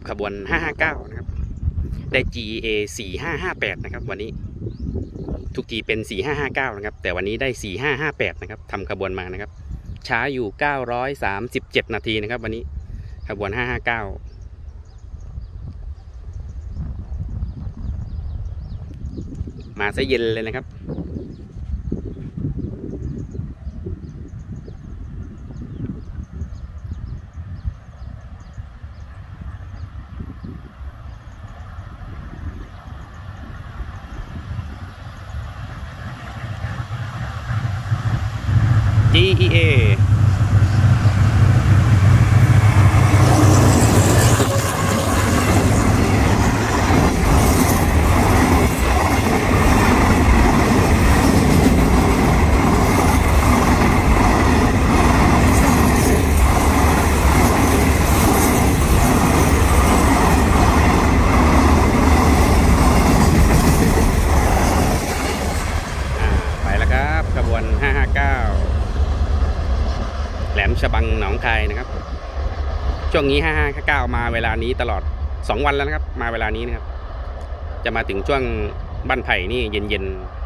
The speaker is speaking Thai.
ขบวน559นะครับได้ GA 4558นะครับวันนี้ทุกทีเป็น4559นะครับแต่วันนี้ได้4558นะครับทำขบวนมานะครับช้าอยู่937นาทีนะครับวันนี้ขบวน559มาซะเย็นเลยนะครับGEA ไปแล้วครับขบวน559แหลมฉบังหนองคายนะครับช่วงนี้559มาเวลานี้ตลอด2วันแล้วนะครับมาเวลานี้นะครับจะมาถึงช่วงบ้านไผ่นี่เย็นๆ